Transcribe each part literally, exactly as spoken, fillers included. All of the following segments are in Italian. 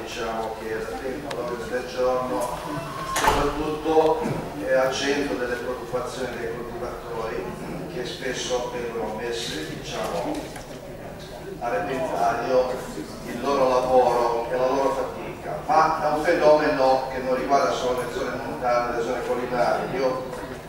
diciamo, che è da tempo all'ordine del giorno, soprattutto è al centro delle preoccupazioni dei coltivatori, che spesso vengono messe, diciamo, a repentaglio il loro lavoro e la loro fatica, ma è un fenomeno che non riguarda solo le zone montane, le zone collinari. Io,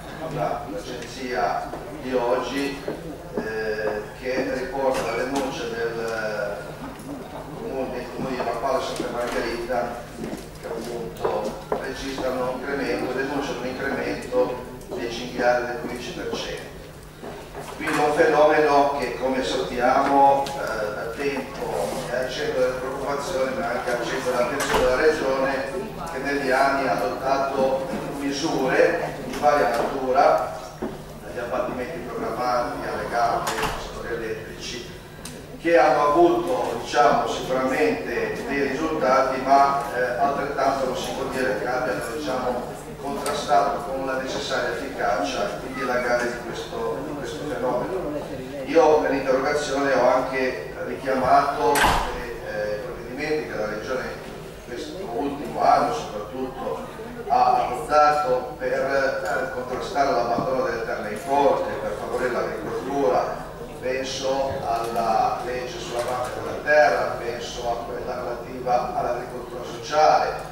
l'agenzia di oggi, eh, che riporta la denuncia del comune, dei comuni di Rapallo e Santa Margherita, che appunto registrano un incremento, denunciano un incremento dei cinghiali del quindici per cento. Quindi è un fenomeno che, come sappiamo, eh, da tempo è al centro delle preoccupazioni, ma anche al centro dell'attenzione della Regione, che negli anni ha adottato misure di varia natura, dagli abbattimenti programmati alle gambe, ai settori elettrici, che hanno avuto, diciamo, sicuramente dei risultati, ma eh, altrettanto non si può dire che abbiano, diciamo, contrastato con la necessaria efficacia il dilagare di questo, di questo fenomeno. Io nell'interrogazione ho anche richiamato i eh, provvedimenti che la Regione questo ultimo anno soprattutto ha adottato per eh, contrastare l'abbandono delle terre forti, per favorire l'agricoltura. Penso alla legge sulla banca della terra, penso a quella relativa all'agricoltura sociale,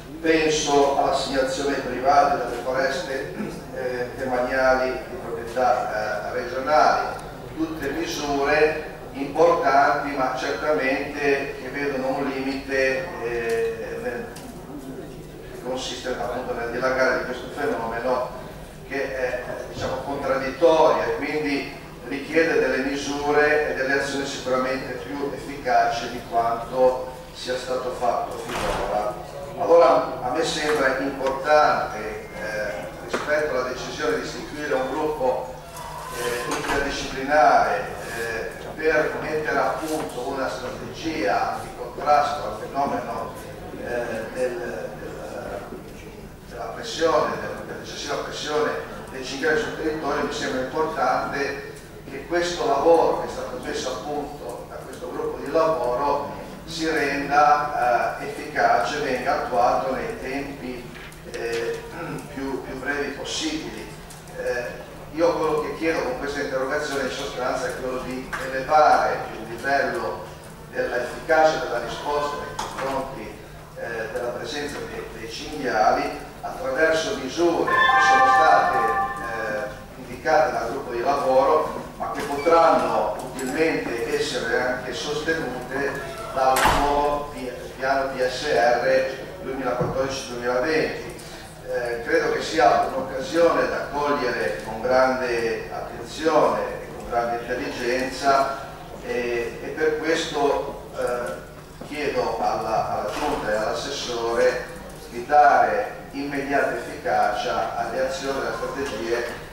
penso all'assegnazione ai privati delle foreste eh, demaniali di proprietà eh, regionali, tutte misure importanti, ma certamente che vedono un limite eh, nel, che consiste appunto nel dilagare di questo fenomeno, che è, diciamo, contraddittorio e quindi richiede delle misure e delle azioni sicuramente più efficaci di quanto sia stato fatto finora. Allora a me sembra importante, eh, rispetto alla decisione di istituire un gruppo eh, interdisciplinare eh, per mettere a punto una strategia di contrasto al fenomeno eh, del, del, della pressione, dell'eccessiva pressione dei cinghiali sul territorio, mi sembra importante che questo lavoro che è stato messo a punto da questo gruppo di lavoro si renda eh, efficace, venga attuato nei tempi eh, più, più brevi possibili. Eh, io quello che chiedo con questa interrogazione in sostanza è quello di elevare il livello dell'efficacia della risposta nei confronti eh, della presenza dei, dei cinghiali attraverso misure che sono state eh, indicate dal gruppo di lavoro, ma che potranno utilmente essere anche sostenute dal nuovo piano P S R duemilaquattordici duemilaventi. Eh, credo che sia un'occasione da cogliere con grande attenzione e con grande intelligenza e, e per questo eh, chiedo alla, alla Giunta e all'assessore di dare immediata efficacia alle azioni e alle strategie